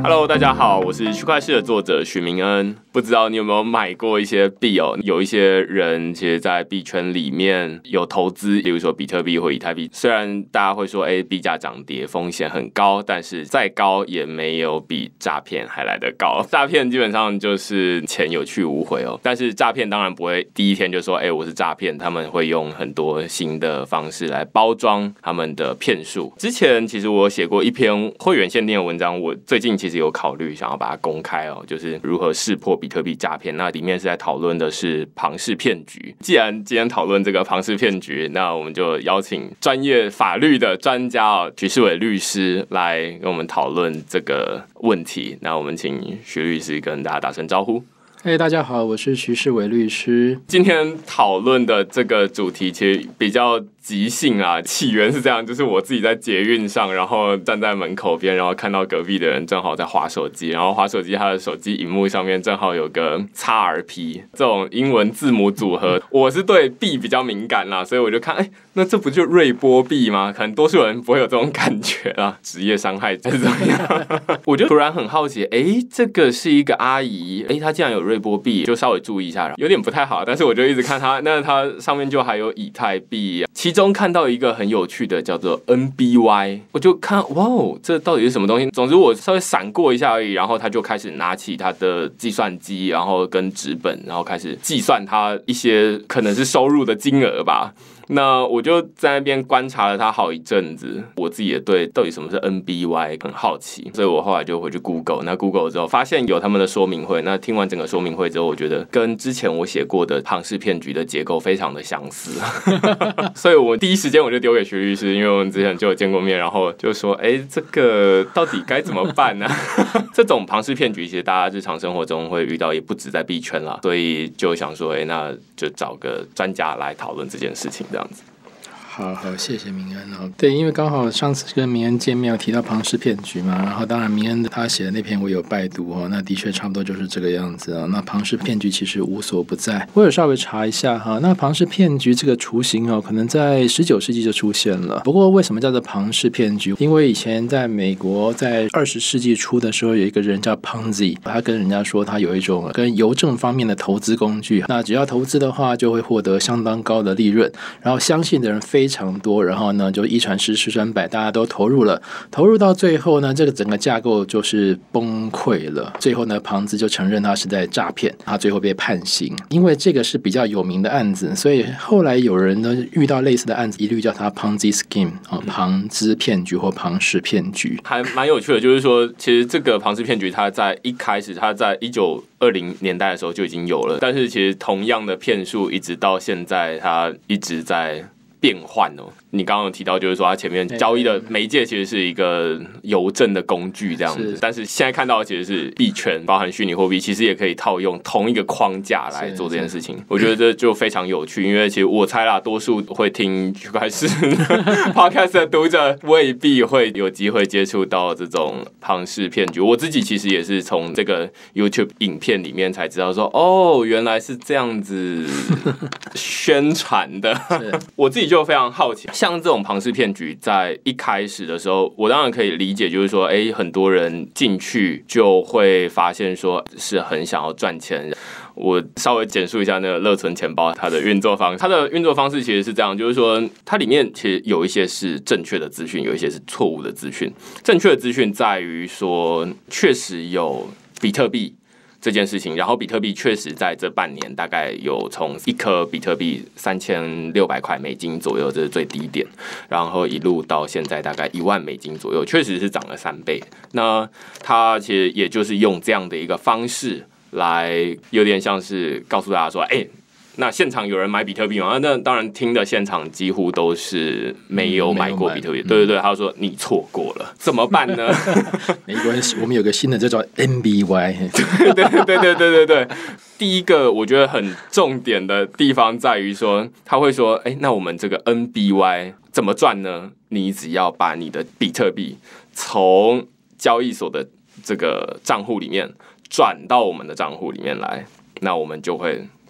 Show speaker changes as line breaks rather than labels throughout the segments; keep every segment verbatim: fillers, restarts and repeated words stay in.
Hello， 大家好，我是区块市的作者许明恩。不知道你有没有买过一些币哦？有一些人其实，在币圈里面有投资，比如说比特币或以太币。虽然大家会说，哎，币价涨跌风险很高，但是再高也没有比诈骗还来得高。诈骗基本上就是钱有去无回哦。但是诈骗当然不会第一天就说，哎，我是诈骗，他们会用很多新的方式来包装他们的骗术。之前其实我写过一篇会员限定的文章，我最近其实有考虑想要把它公开哦，就是如何识破比特币诈骗。那里面是在讨论的是庞氏骗局。既然今天讨论这个庞氏骗局，那我们就邀请专业法律的专家哦，徐世伟律师来跟我们讨论这个问题。那我们请徐律师跟大家打声招呼。
嘿、hey, 大家好，我是徐世伟律师。
今天讨论的这个主题其实比较即兴啊，起源是这样，就是我自己在捷运上，然后站在门口边，然后看到隔壁的人正好在滑手机，然后滑手机，他的手机荧幕上面正好有个 X R P 这种英文字母组合。我是对币比较敏感啦，所以我就看，哎、欸，那这不就瑞波币吗？可能多数人不会有这种感觉啦，职业伤害是怎么样？我就突然很好奇，哎、欸，这个是一个阿姨，哎、欸，她竟然有瑞波币，就稍微注意一下，有点不太好，但是我就一直看她，那她上面就还有以太币，其中看到一个很有趣的叫做 N B Y， 我就看哇哦，这到底是什么东西？总之我稍微闪过一下而已，然后他就开始拿起他的计算机，然后跟纸本，然后开始计算他一些可能是收入的金额吧。那我就在那边观察了他好一阵子，我自己也对到底什么是 N B Y 很好奇，所以我后来就回去 Google， 那 Google 之后发现有他们的说明会，那听完整个说明会之后，我觉得跟之前我写过的庞氏骗局的结构非常的相似，所以我第一时间我就丢给徐律师，因为我们之前就有见过面，然后就说，哎、欸，这个到底该怎么办呢、啊？这种庞氏骗局其实大家日常生活中会遇到，也不止在币圈啦，所以就想说，哎、欸，那就找个专家来讨论这件事情。这样子，
好好，谢谢明恩哦。对，因为刚好上次跟明恩见面有提到庞氏骗局嘛，然后当然明恩他写的那篇我有拜读哦，那的确差不多就是这个样子啊、哦。那庞氏骗局其实无所不在，我有稍微查一下哈。那庞氏骗局这个雏形哦，可能在十九世纪就出现了。不过为什么叫做庞氏骗局？因为以前在美国，在二十世纪初的时候，有一个人叫 Ponzi， 他跟人家说他有一种跟邮政方面的投资工具，那只要投资的话，就会获得相当高的利润，然后相信的人非常多，然后呢就一传十，十传百，大家都投入了，投入到最后呢，这个整个架构就是崩溃了。最后呢，庞兹就承认他是在诈骗，他最后被判刑。因为这个是比较有名的案子，所以后来有人呢遇到类似的案子，一律叫他 Ponzi scheme 啊，庞兹骗局或庞氏骗局。
还蛮有趣的，就是说，其实这个庞氏骗局，它在一开始，它在一九二零年代的时候就已经有了，但是其实同样的骗术，一直到现在，它一直在变换哦。你刚刚有提到，就是说它前面交易的媒介其实是一个邮政的工具这样子，但是现在看到的其实是币圈，包含虚拟货币，其实也可以套用同一个框架来做这件事情。我觉得这就非常有趣，因为其实我猜啦，多数会听区块市 podcast 的读者未必会有机会接触到这种庞氏骗局。我自己其实也是从这个 YouTube 影片里面才知道说，哦，原来是这样子宣传的。我自己就非常好奇。像这种庞氏骗局，在一开始的时候，我当然可以理解，就是说，哎、欸，很多人进去就会发现说是很想要赚钱。我稍微简述一下那个乐存钱包它的运作方式，它的运作方式其实是这样，就是说它里面其实有一些是正确的资讯，有一些是错误的资讯。正确的资讯在于说，确实有比特币这件事情，然后比特币确实在这半年大概有从一颗比特币三千六百块美金左右，这是最低点，然后一路到现在大概一万美金左右，确实是涨了三倍。那它其实也就是用这样的一个方式来，有点像是告诉大家说，哎、欸。那现场有人买比特币吗？那当然听的现场几乎都是没有买过比特币。嗯、对对对，他说你错过了，怎么办呢？
没关系，我们有个新的叫做 N B Y。
对对对对对对对。第一个我觉得很重点的地方在于说，他会说，哎，那我们这个 N B Y 怎么赚呢？你只要把你的比特币从交易所的这个账户里面转到我们的账户里面来，那我们就会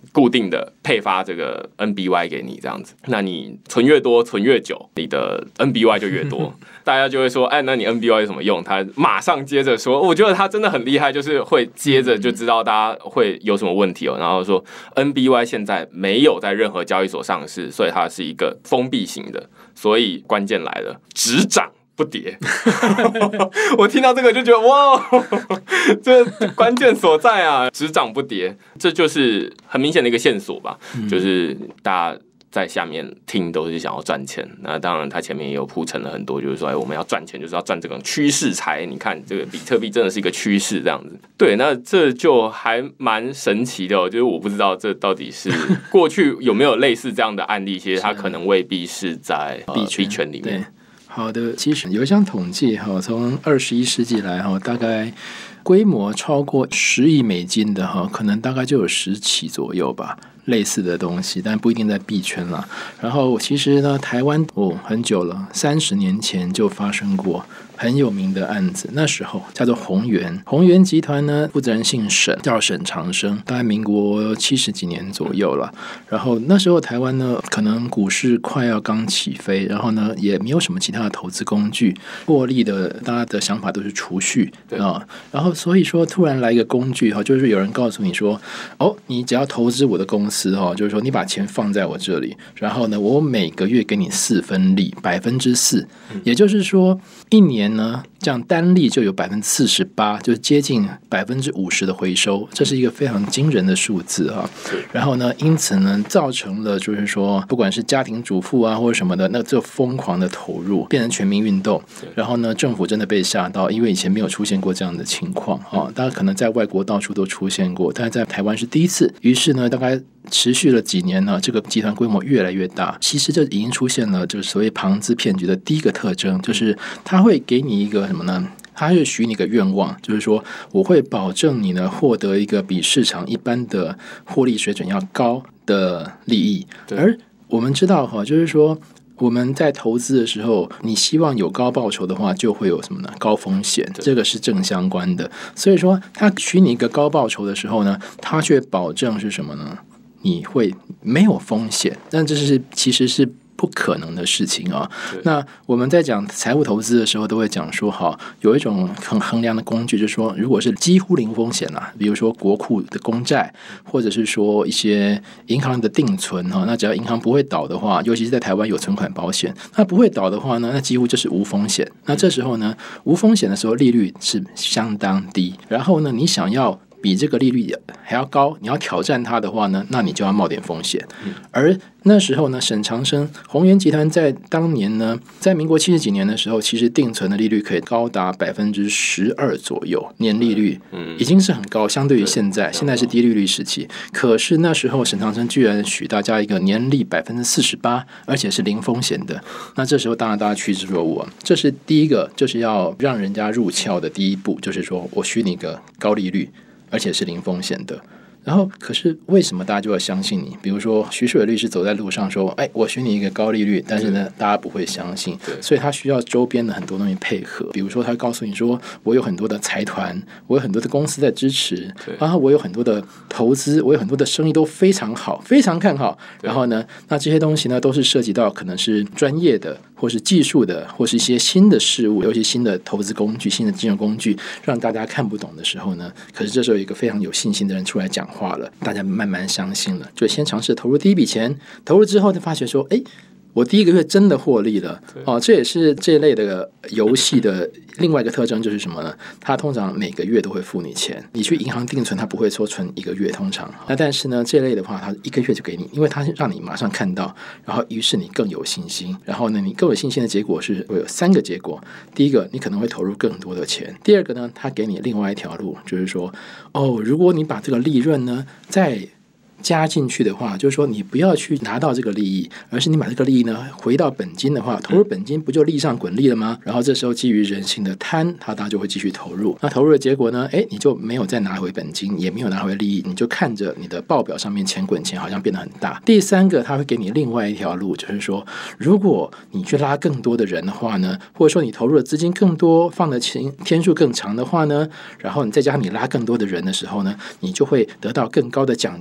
固定的配发这个 N B Y 给你这样子，那你存越多存越久，你的 N B Y 就越多。大家就会说，哎，那你 N B Y 有什么用？他马上接着说，我觉得他真的很厉害，就是会接着就知道大家会有什么问题哦。然后说 N B Y 现在没有在任何交易所上市，所以它是一个封闭型的。所以关键来了，只涨不跌。我听到这个就觉得哇，这关键所在啊，只涨不跌，这就是很明显的一个线索吧，嗯、就是大家在下面听都是想要赚钱，那当然他前面也有铺陈了很多，就是说，哎，我们要赚钱就是要赚这种趋势财。你看这个比特币真的是一个趋势这样子，对，那这就还蛮神奇的哦。就是我不知道这到底是过去有没有类似这样的案例，其实它可能未必是在币圈、呃、圈里面。
好的，其实有一项统计哈，从二十一世纪来哈，大概规模超过十亿美金的哈，可能大概就有十起左右吧。类似的东西，但不一定在币圈啦。然后其实呢，台湾哦很久了，三十年前就发生过很有名的案子，那时候叫做宏源。宏源集团呢，负责人姓沈，叫沈长生，大概民国七十几年左右了。然后那时候台湾呢，可能股市快要刚起飞，然后呢也没有什么其他的投资工具，获利的大家的想法都是储蓄啊。然后所以说突然来一个工具哈，就是有人告诉你说，哦，你只要投资我的公司。就是说你把钱放在我这里，然后呢我每个月给你四分利，百分之四，也就是说一年呢这样单利就有百分之四十八，就是接近百分之五十的回收，这是一个非常惊人的数字哈。然后呢因此呢造成了就是说不管是家庭主妇啊或者什么的，那就疯狂的投入，变成全民运动。然后呢政府真的被吓到，因为以前没有出现过这样的情况哈，大家可能在外国到处都出现过，但是在台湾是第一次。于是呢大概持续了几年呢，这个集团规模越来越大。其实这已经出现了就是所谓庞资骗局的第一个特征，就是它会给你一个什么呢？它会许你一个愿望，就是说我会保证你呢获得一个比市场一般的获利水准要高的利益。而我们知道哈，就是说我们在投资的时候，你希望有高报酬的话，就会有什么呢？高风险，这个是正相关的。所以说，他许你一个高报酬的时候呢，他却保证是什么呢？你会没有风险，但这是其实是不可能的事情啊。那我们在讲财务投资的时候，都会讲说，好，有一种很衡量的工具，就是说，如果是几乎零风险啊，比如说国库的公债，或者是说一些银行的定存哈，那只要银行不会倒的话，尤其是在台湾有存款保险，那不会倒的话呢，那几乎就是无风险。那这时候呢，无风险的时候，利率是相当低，然后呢，你想要比这个利率还要高，你要挑战它的话呢，那你就要冒点风险。而那时候呢，沈长生宏源集团在当年呢，在民国七十几年的时候，其实定存的利率可以高达百分之十二左右，年利率已经是很高，相对于现在，现在是低利率时期。可是那时候沈长生居然许大家一个年利百分之四十八，而且是零风险的。那这时候当然大家趋之若鹜啊，这是第一个，就是要让人家入鞘的第一步，就是说我许你一个高利率。而且是零风险的，然后可是为什么大家就要相信你？比如说徐树伟律师走在路上说，哎，我许你一个高利率，但是呢大家不会相信，所以他需要周边的很多东西配合。比如说他告诉你说，我有很多的财团，我有很多的公司在支持，然后我有很多的投资，我有很多的生意都非常好，非常看好。然后呢那这些东西呢都是涉及到可能是专业的或是技术的，或是一些新的事物，尤其新的投资工具、新的金融工具，让大家看不懂的时候呢，可是这时候有一个非常有信心的人出来讲话了，大家慢慢相信了，就先尝试投入第一笔钱，投入之后就发觉说，哎，我第一个月真的获利了哦，这也是这一类的游戏的另外一个特征，就是什么呢？它通常每个月都会付你钱，你去银行定存，它不会说存一个月，通常。那但是呢，这类的话，它一个月就给你，因为它让你马上看到，然后于是你更有信心，然后呢，你更有信心的结果是会有三个结果：第一个，你可能会投入更多的钱；第二个呢，它给你另外一条路，就是说，哦，如果你把这个利润呢，在加进去的话，就是说你不要去拿到这个利益，而是你把这个利益呢回到本金的话，投入本金不就利上滚利了吗？然后这时候基于人性的贪，他大家就会继续投入。那投入的结果呢，哎，你就没有再拿回本金，也没有拿回利益，你就看着你的报表上面钱滚钱好像变得很大。第三个，他会给你另外一条路，就是说，如果你去拉更多的人的话呢，或者说你投入的资金更多，放的钱天数更长的话呢，然后你再加上你拉更多的人的时候呢，你就会得到更高的奖金或更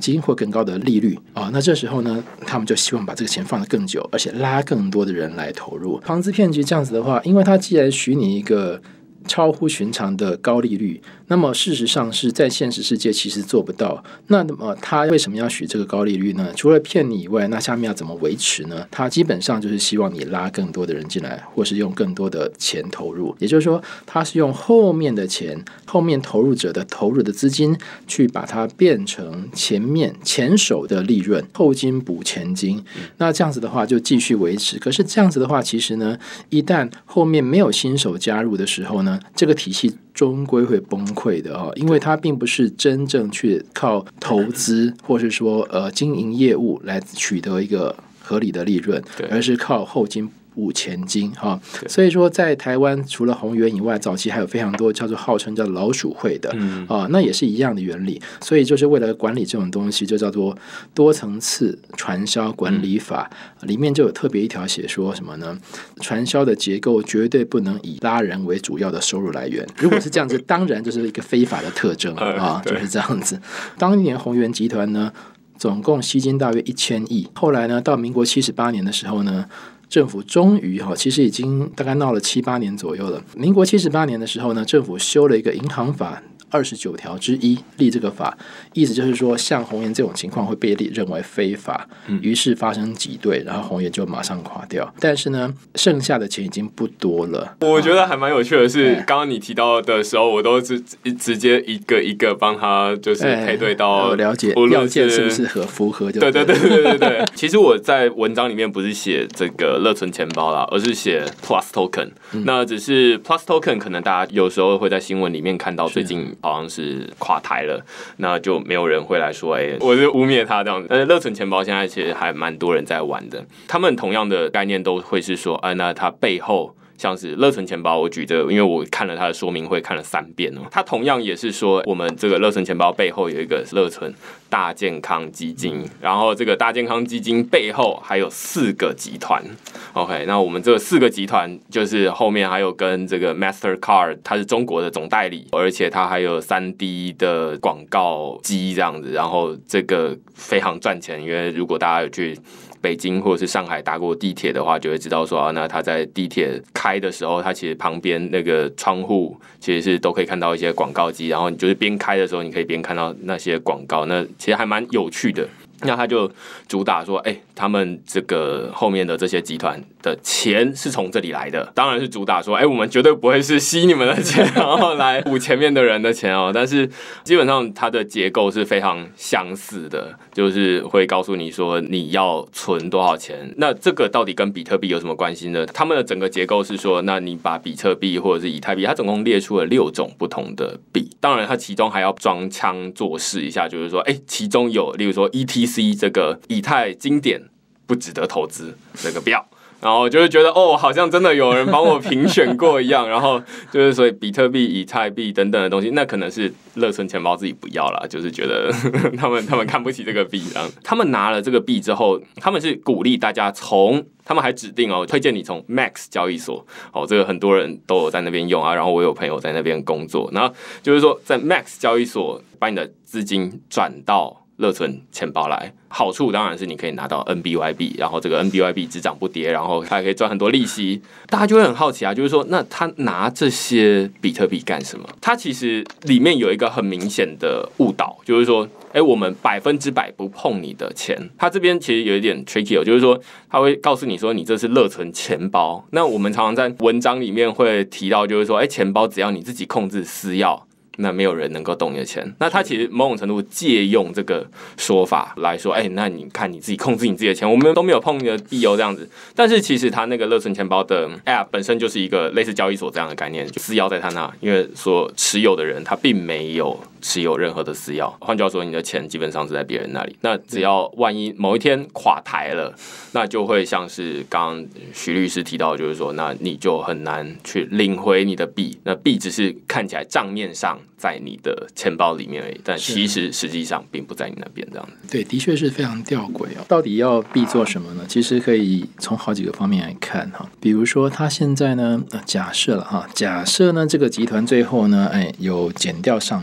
更高的利率啊。那这时候呢，他们就希望把这个钱放得更久，而且拉更多的人来投入。庞兹骗局这样子的话，因为它既然许你一个超乎寻常的高利率，那么事实上是在现实世界其实做不到。那么他为什么要许这个高利率呢？除了骗你以外，那下面要怎么维持呢？他基本上就是希望你拉更多的人进来，或是用更多的钱投入。也就是说，他是用后面的钱，后面投入者的投入的资金，去把它变成前面前手的利润，后金补前金。那这样子的话就继续维持。可是这样子的话，其实呢，一旦后面没有新手加入的时候呢，这个体系终归会崩溃的哦，因为它并不是真正去靠投资或是说呃经营业务来取得一个合理的利润，而是靠后金补前金哈。所以说在台湾除了宏源以外，早期还有非常多叫做号称叫老鼠会的、嗯、啊，那也是一样的原理。所以就是为了管理这种东西，就叫做多层次传销管理法、嗯、里面就有特别一条写说什么呢？传销的结构绝对不能以拉人为主要的收入来源。如果是这样子，当然就是一个非法的特征啊，就是这样子。当年宏源集团呢，总共吸金大约一千亿。后来呢，到民国七十八年的时候呢，政府终于哈，其实已经大概闹了七八年左右了。民国七十八年的时候呢，政府修了一个银行法二十九条之一，立这个法，意思就是说，像宏源这种情况会被认为非法，于是发生挤兑，然后宏源就马上垮掉。但是呢，剩下的钱已经不多了。
我觉得还蛮有趣的是，刚刚你提到的时候，我都直直接一个一个帮他就是配对到，
我了解要件是不是合符合就对。
对对对对对对。其实我在文章里面不是写这个乐存钱包啦，而是写 Plus Token、嗯。那只是 Plus Token 可能大家有时候会在新闻里面看到最近好像是垮台了，那就没有人会来说，哎、欸，我就污蔑他这样子。但是乐存钱包现在其实还蛮多人在玩的，他们同样的概念都会是说，啊，那它背后。像是乐存钱包，我举着，因为我看了它的说明会看了三遍哦。它同样也是说，我们这个乐存钱包背后有一个乐存大健康基金，然后这个大健康基金背后还有四个集团。OK， 那我们这四个集团就是后面还有跟这个 Mastercard， 它是中国的总代理，而且它还有 三 D 的广告机这样子，然后这个非常赚钱，因为如果大家有去北京或者是上海搭过地铁的话，就会知道说啊，那他在地铁开的时候，他其实旁边那个窗户其实是都可以看到一些广告机，然后你就是边开的时候，你可以边看到那些广告，那其实还蛮有趣的。那他就主打说，哎、欸，他们这个后面的这些集团的钱是从这里来的，当然是主打说，哎、欸，我们绝对不会是吸你们的钱，然后来补前面的人的钱哦。但是基本上它的结构是非常相似的，就是会告诉你说你要存多少钱。那这个到底跟比特币有什么关系呢？他们的整个结构是说，那你把比特币或者是以太币，它总共列出了六种不同的币，当然它其中还要装腔作势一下，就是说，哎、欸，其中有例如说 E T C 这个以太经典不值得投资，这个不要，然后就会觉得哦，好像真的有人帮我评选过一样，然后就是所以比特币、以太币等等的东西，那可能是乐存钱包自己不要啦，就是觉得呵呵他们他们看不起这个币，然后他们拿了这个币之后，他们是鼓励大家从。他们还指定哦，推荐你从 Max 交易所哦，这个很多人都有在那边用啊，然后我有朋友在那边工作，然后就是说在 Max 交易所把你的资金转到乐存钱包来，好处当然是你可以拿到 N B Y 币，然后这个 N B Y 币只涨不跌，然后它还可以赚很多利息。大家就会很好奇啊，就是说，那他拿这些比特币干什么？它其实里面有一个很明显的误导，就是说，哎，我们百分之百不碰你的钱。它这边其实有一点 tricky 哦，就是说，它会告诉你说，你这是乐存钱包。那我们常常在文章里面会提到，就是说，哎，钱包只要你自己控制私钥。那没有人能够动你的钱，那他其实某种程度借用这个说法来说，哎、欸，那你看你自己控制你自己的钱，我们都没有碰你的币哦这样子。但是其实他那个乐存钱包的 App 本身就是一个类似交易所这样的概念，就私钥在他那，因为所持有的人他并没有持有任何的私钥。换句话说，你的钱基本上是在别人那里。那只要万一某一天垮台了，那就会像是刚刚徐律师提到，就是说，那你就很难去领回你的币，那币只是看起来账面上。在你的钱包里面而已，但其实实际上并不在你那边这样子。
对，的确是非常吊诡哦。到底要币做什么呢？其实可以从好几个方面来看哈。比如说，他现在呢，呃、假设了哈，假设呢这个集团最后呢，哎，有检调上门了，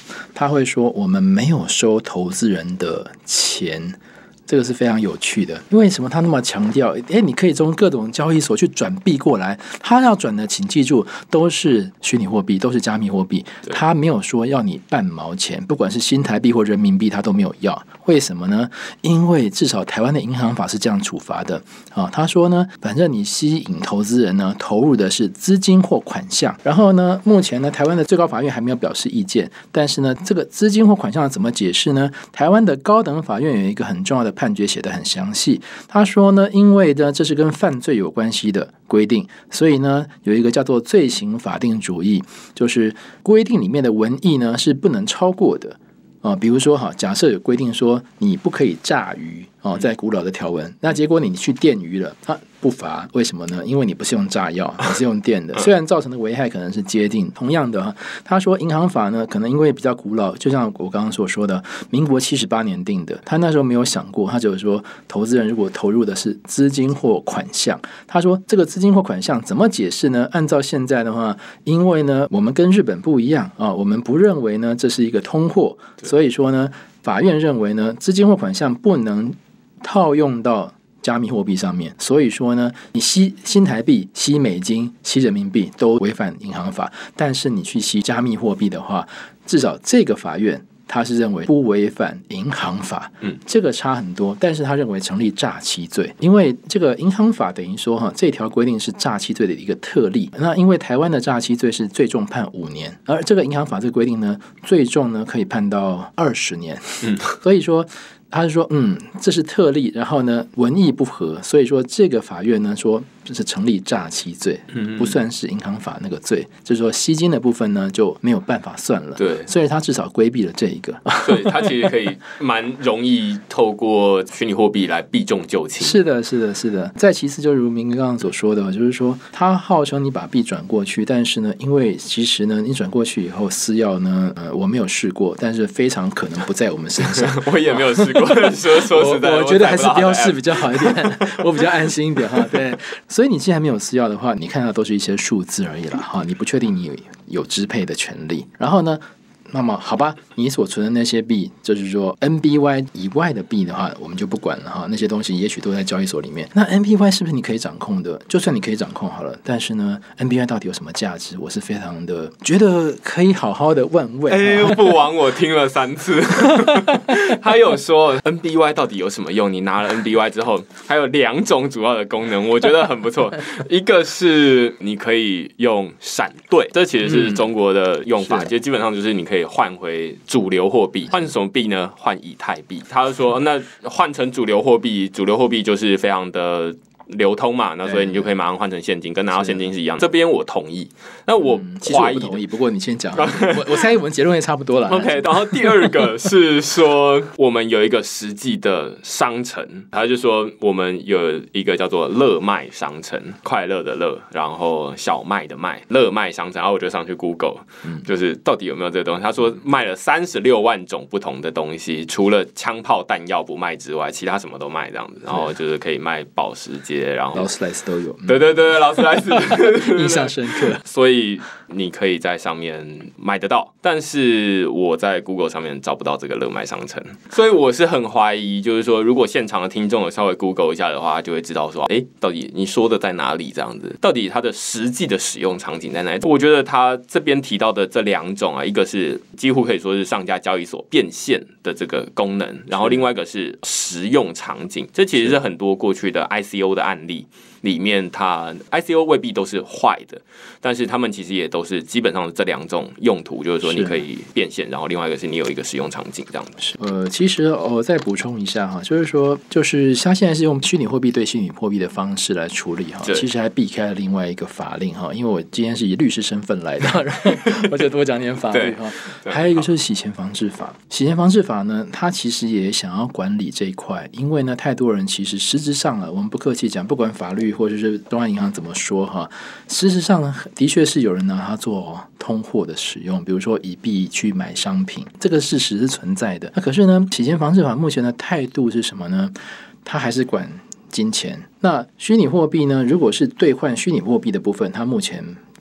他会说我们没有收投资人的钱。这个是非常有趣的，因为什么？他那么强调，哎，你可以从各种交易所去转币过来，他要转的，请记住，都是虚拟货币，都是加密货币，他没有说要你半毛钱，不管是新台币或人民币，他都没有要。为什么呢？因为至少台湾的银行法是这样处罚的啊。他说呢，反正你吸引投资人呢，投入的是资金或款项，然后呢，目前呢，台湾的最高法院还没有表示意见，但是呢，这个资金或款项怎么解释呢？台湾的高等法院有一个很重要的判决写得很详细，他说呢，因为呢这是跟犯罪有关系的规定，所以呢有一个叫做罪行法定主义，就是规定里面的文义呢是不能超过的。哦，比如说哈，假设有规定说你不可以炸鱼哦，在古老的条文，那结果你去电鱼了，啊，不罚，为什么呢？因为你不是用炸药，你是用电的，虽然造成的危害可能是接近。同样的，他说银行法呢，可能因为比较古老，就像我刚刚所说的，民国七十八年定的，他那时候没有想过，他只有说投资人如果投入的是资金或款项，他说这个资金或款项怎么解释呢？按照现在的话，因为呢我们跟日本不一样啊，我们不认为呢这是一个通货，所以说呢法院认为呢资金或款项不能套用到加密货币上面，所以说呢，你吸新台币、吸美金、吸人民币都违反银行法，但是你去吸加密货币的话，至少这个法院他是认为不违反银行法，嗯，这个差很多，但是他认为成立诈欺罪，因为这个银行法等于说哈，这条规定是诈欺罪的一个特例。那因为台湾的诈欺罪是最重判五年，而这个银行法这个规定呢，最重呢可以判到二十年，嗯，所以说。他是说，嗯，这是特例，然后呢，文义不合，所以说这个法院呢说这是成立诈欺罪，不算是银行法那个罪，就是说吸金的部分呢就没有办法算了。
对，
所以他至少规避了这一个。
对，他其实可以蛮容易透过虚拟货币来避重就轻。
是的，是的，是的。再其次，就如明哥刚刚所说的，就是说他号称你把币转过去，但是呢，因为其实呢，你转过去以后私钥呢，呃，我没有试过，但是非常可能不在我们身上。
我也没有试过。说说实在，
我, 我觉得还是不要试比较好一点，我比较安心一点哈。对，所以你既然没有私钥的话，你看到都是一些数字而已啦哈，你不确定你有有支配的权利。然后呢？那么好吧，你所存的那些币，就是说 N B Y 以外的币的话，我们就不管了哈。那些东西也许都在交易所里面。那 N B Y 是不是你可以掌控的？就算你可以掌控好了，但是呢 ，N B Y 到底有什么价值？我是非常的觉得可以好好的问问。
哎，不枉我听了三次。他有说 N B Y 到底有什么用？你拿了 N B Y 之后，还有两种主要的功能，我觉得很不错。一个是你可以用闪兑，这其实是中国的用法，就、嗯、基本上就是你可以换回主流货币，换什么币呢？换以太币。他就说，那换成主流货币，主流货币就是非常的流通嘛，那所以你就可以马上换成现金，跟拿到现金是一样的。这边我同意，那我怀疑、嗯、
其实我不同意，不过你先讲。我我猜我们结论也差不多了。
OK， 然后第二个是说，我们有一个实际的商城，他就说我们有一个叫做乐卖商城，快乐的乐，然后小麦的麦，乐卖商城。然后我就上去 Google，、嗯、就是到底有没有这个东西？他说卖了三十六万种不同的东西，除了枪炮弹药不卖之外，其他什么都卖这样子。然后就是可以卖保时捷。然后
劳斯莱斯都有，
对对对，劳斯莱斯
印象深刻，
所以你可以在上面买得到，但是我在 Google 上面找不到这个乐卖商城，所以我是很怀疑，就是说，如果现场的听众有稍微 Google 一下的话，就会知道说，哎，到底你说的在哪里？这样子，到底它的实际的使用场景在哪里？我觉得他这边提到的这两种啊，一个是几乎可以说是上架交易所变现的这个功能，然后另外一个是实用场景，这其实是很多过去的 I C O 的案例里面，它 I C O 未必都是坏的，但是他们其实也都是基本上这两种用途，就是说你可以变现，然后另外一个是你有一个使用场景这样子。
呃，其实我再补充一下哈，就是说，就是他现在是用虚拟货币对虚拟货币的方式来处理哈，其实还避开了另外一个法令哈，因为我今天是以律师身份来的，然后我就多讲点法律哈。还有一个就是洗钱防治法，洗钱防治法呢，它其实也想要管理这一块，因为呢，太多人其实实质上了，我们不客气讲，不管法律或者是东亚银行怎么说哈，事实上呢，的确是有人拿它做通货的使用，比如说以币去买商品，这个事实是存在的。那可是呢，洗钱防治法目前的态度是什么呢？它还是管金钱。那虚拟货币呢，如果是兑换虚拟货币的部分，它目前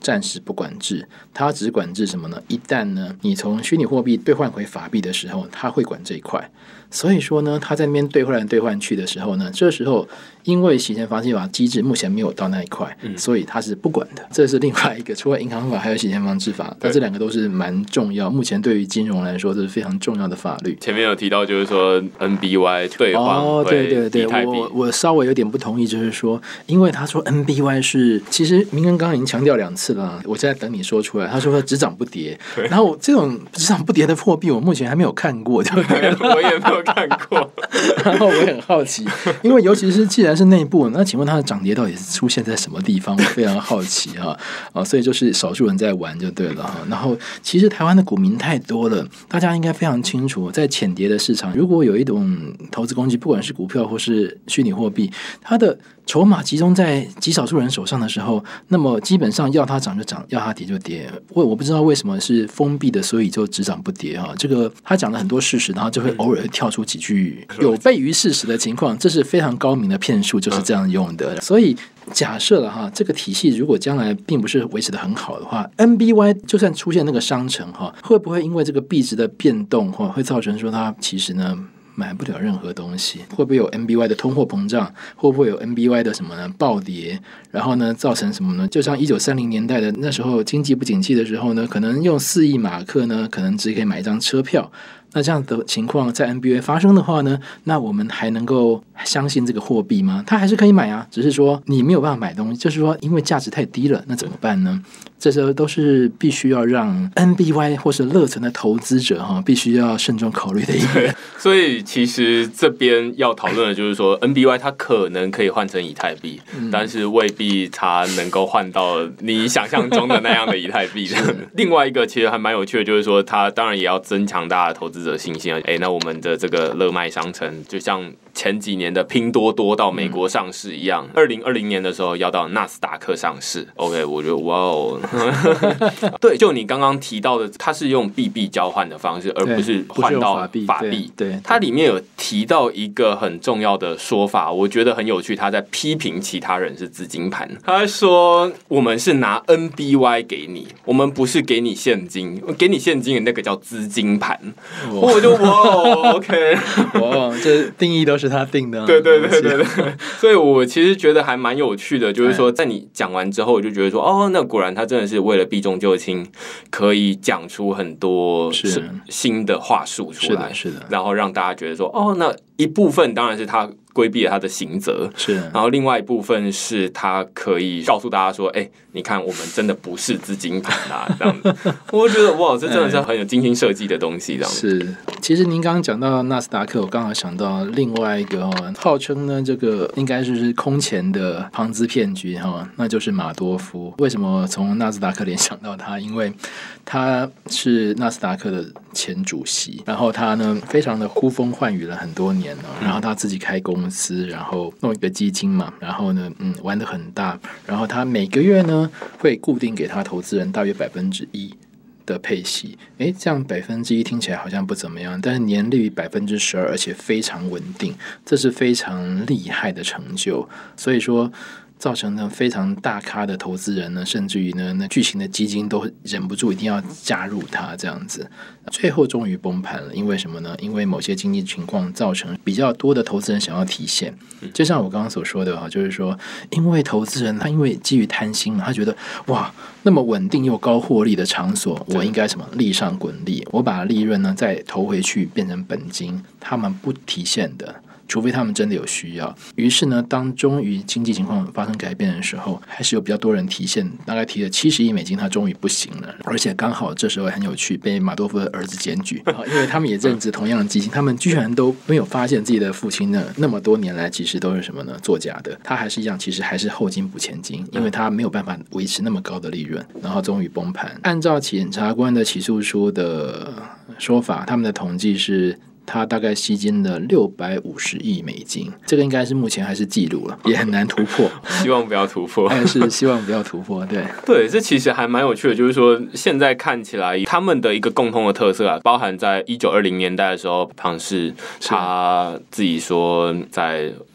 暂时不管制，它只管制什么呢？一旦呢你从虚拟货币兑换回法币的时候，它会管这一块。所以说呢，他在那边兑换来兑换去的时候呢，这时候因为洗钱防治法机制目前没有到那一块，嗯、所以他是不管的。这是另外一个，除了银行法还有洗钱防治法，但这两个都是蛮重要。目前对于金融来说，这是非常重要的法律。
前面有提到，就是说 N B Y 兑换
哦，对对对，我我稍微有点不同意，就是说，因为他说 N B Y 是，其实明恩刚刚已经强调两次了，我现在等你说出来。他说只涨不跌，然后这种只涨不跌的货币，我目前还没有看过，对不对？
我也没有看过。
然后我也很好奇，因为尤其是既然是内部，那请问它的涨跌到底是出现在什么地方？我非常好奇哈啊，所以就是少数人在玩就对了哈。然后其实台湾的股民太多了，大家应该非常清楚，在浅碟的市场，如果有一种投资工具，不管是股票或是虚拟货币，它的筹码集中在极少数人手上的时候，那么基本上要它涨就涨，要它跌就跌。我我不知道为什么是封闭的，所以就只涨不跌哈。这个他讲了很多事实，然后就会偶尔跳出几句有悖于事实的情况，这是非常高明的骗术，就是这样用的。所以假设了哈，这个体系如果将来并不是维持的很好的话 ，N B Y 就算出现那个商城哈，会不会因为这个币值的变动哈，会造成说它其实呢？买不了任何东西，会不会有 N B Y 的通货膨胀？会不会有 N B Y 的什么呢？暴跌，然后呢，造成什么呢？就像一九三零年代的那时候经济不景气的时候呢，可能用四亿马克呢，可能只可以买一张车票。那这样的情况在 N B Y 发生的话呢，那我们还能够相信这个货币吗？它还是可以买啊，只是说你没有办法买东西，就是说因为价值太低了，那怎么办呢？这时候都是必须要让 N B Y 或是乐成的投资者哈，必须要慎重考虑的一个。
所以其实这边要讨论的就是说 ，N B Y 它可能可以换成以太币，嗯、但是未必它能够换到你想象中的那样的以太币的。另外一个其实还蛮有趣的，就是说它当然也要增强大家的投资者信心啊。哎，那我们的这个乐卖商城，就像前几年的拼多多到美国上市一样，二零二零年的时候要到纳斯达克上市。OK， 我觉得哇哦。对，就你刚刚提到的，它是用币币交换的方式，而不是换到法币。
对，对
它里面有提到一个很重要的说法，我觉得很有趣。他在批评其他人是资金盘，他说我们是拿 N B Y 给你，我们不是给你现金，给你现金的那个叫资金盘。我就哇 ，OK，
哇，这定义都是他定的。
对对对对对，所以我其实觉得还蛮有趣的，就是说在你讲完之后，我就觉得说，哦，那果然他真的是为了避重就轻，可以讲出很多新的话术出来，
是的，是的，
然后让大家觉得说，哦，那一部分当然是他规避了他的刑责，
是，
然后另外一部分是他可以告诉大家说，哎、欸，你看我们真的不是资金盘啊，这样子，我觉得哇，这真的是很有精心设计的东西，这样子。
是，其实您刚刚讲到纳斯达克，我刚好想到另外一个哦，号称呢这个应该就是空前的庞兹骗局哈，那就是马多夫。为什么从纳斯达克联想到他？因为他是纳斯达克的前主席，然后他呢非常的呼风唤雨了很多年哦，然后他自己开公司，然后弄一个基金嘛，然后呢嗯玩得很大，然后他每个月呢会固定给他投资人大约百分之一的配息，诶，这样百分之一听起来好像不怎么样，但是年率百分之十二，而且非常稳定，这是非常厉害的成就。所以说，造成呢非常大咖的投资人呢，甚至于呢那巨型的基金都忍不住一定要加入它这样子，最后终于崩盘了。因为什么呢？因为某些经济情况造成比较多的投资人想要提现，就像我刚刚所说的哈，就是说，因为投资人他因为基于贪心嘛，他觉得哇，那么稳定又高获利的场所，我应该什么利上滚利，我把利润呢再投回去变成本金，他们不提现的。除非他们真的有需要，于是呢，当终于经济情况发生改变的时候，还是有比较多人提现，大概提了七十亿美金，他终于不行了。而且刚好这时候很有趣，被马多夫的儿子检举，因为他们也任职同样的基金，他们居然都没有发现自己的父亲呢，那么多年来其实都是什么呢？作假的。他还是一样，其实还是后金补前金，因为他没有办法维持那么高的利润，然后终于崩盘。按照检察官的起诉书的说法，他们的统计是，他大概吸金了六百五十亿美金，这个应该是目前还是记录了，也很难突破。
希望不要突破，
但是希望不要突破。对
对，这其实还蛮有趣的，就是说现在看起来他们的一个共同的特色啊，包含在一九二零年代的时候，庞氏他自己说在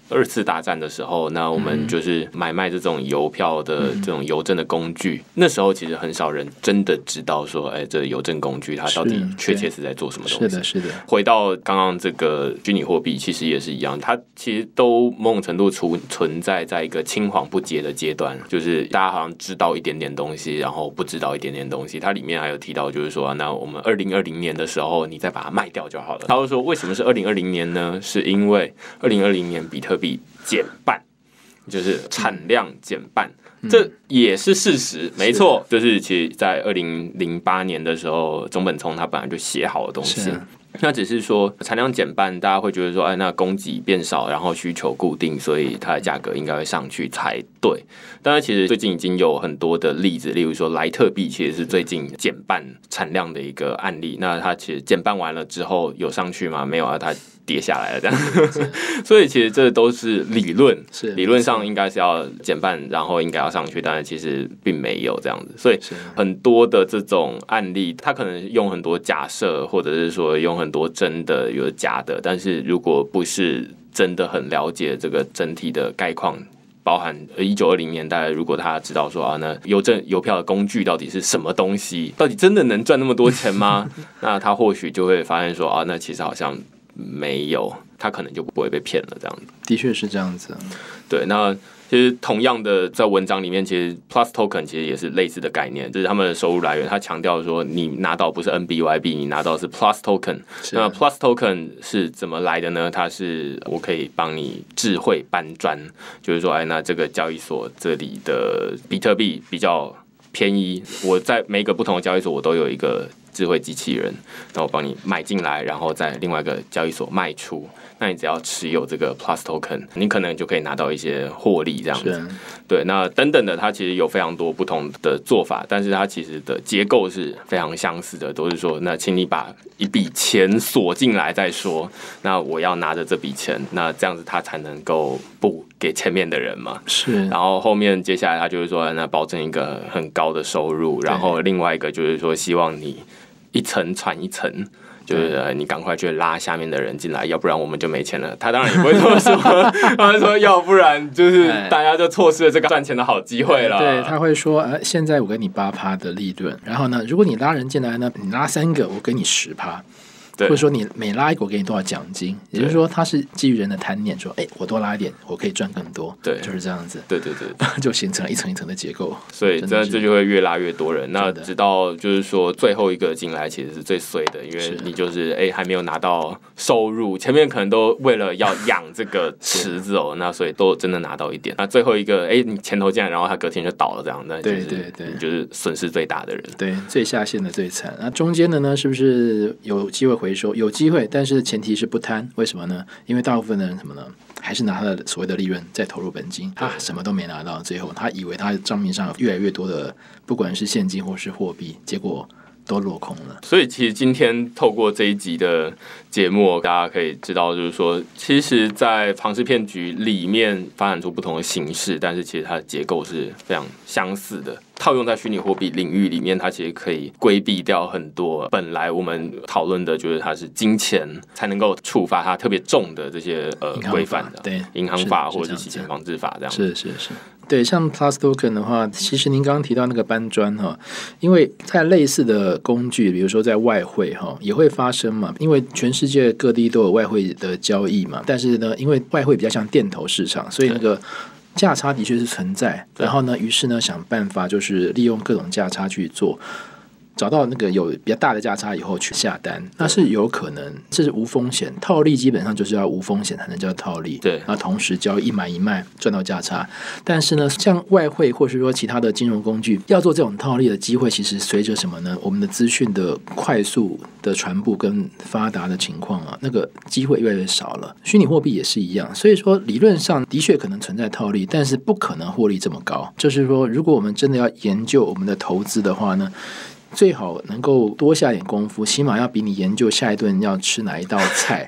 二次大战的时候，那我们就是买卖这种邮票的这种邮政的工具，嗯、那时候其实很少人真的知道说，哎，这邮政工具它到底确切是在做什么东西。
是的，是的。
回到刚刚这个虚拟货币，其实也是一样，它其实都某种程度存存在在一个青黄不接的阶段，就是大家好像知道一点点东西，然后不知道一点点东西。它里面还有提到，就是说，那我们二零二零年的时候，你再把它卖掉就好了。他会说，为什么是二零二零年呢？是因为二零二零年比特币减半，就是产量减半。这也是事实，没错，就是其实，在二零零八年的时候，中本聪他本来就写好的东西。那只是说产量减半，大家会觉得说，哎，那供给变少，然后需求固定，所以它的价格应该会上去才对。当然，其实最近已经有很多的例子，例如说莱特币其实是最近减半产量的一个案例。那它其实减半完了之后有上去吗？没有啊，它跌下来了这样。所以其实这都是理论，理论上应该是要减半，然后应该要上去，但是其实并没有这样子。所以很多的这种案例，它可能用很多假设，或者是说用很多真的有假的，但是如果不是真的很了解这个整体的概况，包含一九二零年代，如果他知道说啊，那邮政邮票的工具到底是什么东西，到底真的能赚那么多钱吗？那他或许就会发现说啊，那其实好像没有，他可能就不会被骗了这样子。
的确是这样子。
对，那其实同样的，在文章里面，其实 Plus Token 其实也是类似的概念，这是他们的收入来源。他强调说，你拿到不是 N B Y B， 你拿到是 Plus Token。那 Plus Token 是怎么来的呢？它是我可以帮你智慧搬砖，就是说，哎，那这个交易所这里的比特币比较便宜，我在每一个不同的交易所，我都有一个智慧机器人，那我帮你买进来，然后在另外一个交易所卖出。那你只要持有这个 Plus Token， 你可能就可以拿到一些获利这样子。对，那等等的，它其实有非常多不同的做法，但是它其实的结构是非常相似的，都是说，那请你把一笔钱锁进来再说。那我要拿着这笔钱，那这样子它才能够补给前面的人嘛。是。然后后面接下来他就是说，那保证一个很高的收入，然后另外一个就是说，希望你一层传一层。就是你赶快去拉下面的人进来，要不然我们就没钱了。他当然也不会这么说，他说要不然就是大家就错失了这个赚钱的好机会了。
对，他会说，呃，现在我给你八趴的利润，然后呢，如果你拉人进来呢，你拉三个，我给你十趴。或者说你每拉一个我给你多少奖金，也就是说他是基于人的贪念，说哎、欸，我多拉一点我可以赚更多，对，就是这样子，
对对对，
就形成了一层一层的结构，
所以这这就会越拉越多人，那直到就是说最后一个进来其实是最衰的，因为你就是哎、欸、还没有拿到收入，前面可能都为了要养这个池子哦，那所以都真的拿到一点，那最后一个哎、欸、你钱投进来，然后他隔天就倒了这样，那就是对对对，你就是损失最大的人，
对，最下线的最惨，那中间的呢是不是有机会回收？有机会，但是前提是不贪。为什么呢？因为大部分的人什么呢？还是拿他的所谓的利润再投入本金，他什么都没拿到，最后他以为他账面上有越来越多的，不管是现金或是货币，结果都落空了。
所以其实今天透过这一集的节目，大家可以知道，就是说，其实，在庞氏骗局里面发展出不同的形式，但是其实它的结构是非常相似的。套用在虚拟货币领域里面，它其实可以规避掉很多本来我们讨论的，就是它是金钱才能够触发它特别重的这些呃规范的，对，银行法或者是洗钱防治法这样。
是是是，对，像 Plus Token 的话，其实您刚刚提到那个搬砖哈，因为在类似的工具，比如说在外汇哈也会发生嘛，因为全世界各地都有外汇的交易嘛，但是呢，因为外汇比较像电投市场，所以那个价差的确是存在，然后呢，于是呢想办法就是利用各种价差去做，找到那个有比较大的价差以后去下单，那是有可能，这是无风险套利，基本上就是要无风险才能叫套利。对，那同时交易一买一卖赚到价差，但是呢，像外汇或是说其他的金融工具要做这种套利的机会，其实随着什么呢？我们的资讯的快速的传播跟发达的情况啊，那个机会越来越少了。虚拟货币也是一样，所以说理论上的确可能存在套利，但是不可能获利这么高。就是说，如果我们真的要研究我们的投资的话呢，最好能够多下点功夫，起码要比你研究下一顿要吃哪一道菜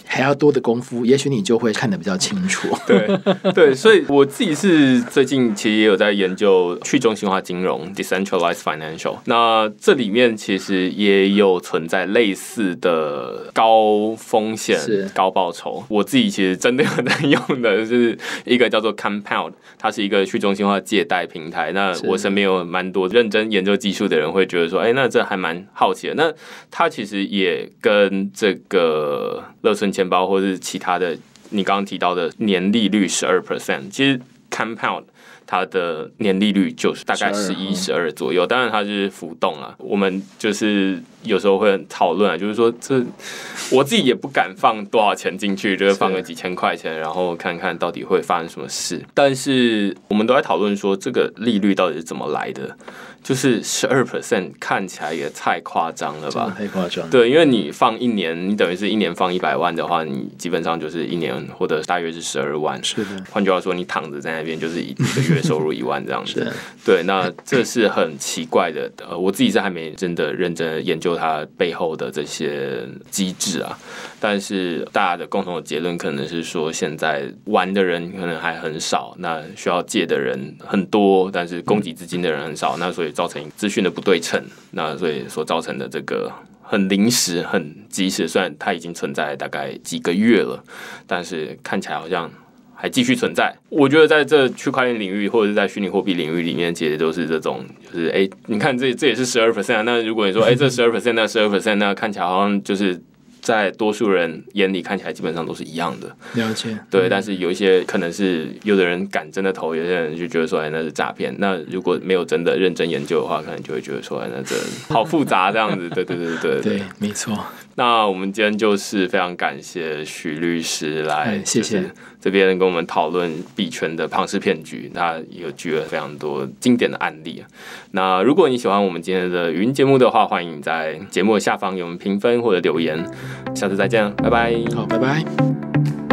还要多的功夫，也许你就会看得比较清楚。
对对，所以我自己是最近其实也有在研究去中心化金融 （decentralized financial）。那这里面其实也有存在类似的高风险、高报酬。我自己其实真的有在用的是一个叫做 Compound， 它是一个去中心化借贷平台。那我身边有蛮多认真研究技术的人会觉得说，哎，那这还蛮好奇的。那它其实也跟这个乐顺钱包或是其他的你刚刚提到的年利率 百分之十二， 其实 Compound 它的年利率就是大概十一、十二左右，当然它是浮动啦。我们就是有时候会讨论啊，就是说这我自己也不敢放多少钱进去，就是放个几千块钱，然后看看到底会发生什么事。但是我们都在讨论说，这个利率到底是怎么来的？就是百分之十二 看起来也太夸张了吧？
太夸张。
对，因为你放一年，你等于是一年放一百万的话，你基本上就是一年或者大约是十二万。
是的。
换句话说，你躺着在那边就是一个月收入一万这样子。对，那这是很奇怪的。呃，我自己是还没真的认真研究它背后的这些机制啊。但是大家的共同的结论可能是说，现在玩的人可能还很少，那需要借的人很多，但是供给资金的人很少，那所以造成资讯的不对称，那所以所造成的这个很临时、很及时，虽然它已经存在大概几个月了，但是看起来好像还继续存在。我觉得在这区块链领域或者是在虚拟货币领域里面，其实都是这种，就是哎，你看这这也是 百分之十二， 那如果你说哎这 百分之十二 那 百分之十二 那看起来好像就是在多数人眼里看起来基本上都是一样的。了解。对，但是有一些可能是有的人敢真的投，有些人就觉得说哎那是诈骗。那如果没有真的认真研究的话，可能就会觉得说哎那这好复杂这样子。对对对对
对, 对，没错。
那我们今天就是非常感谢许律师来，
谢谢
这边跟我们讨论币圈的庞氏骗局，他有举了非常多经典的案例。那如果你喜欢我们今天的语音节目的话，欢迎在节目的下方给我们评分或者留言。下次再见，拜拜。
好，拜拜。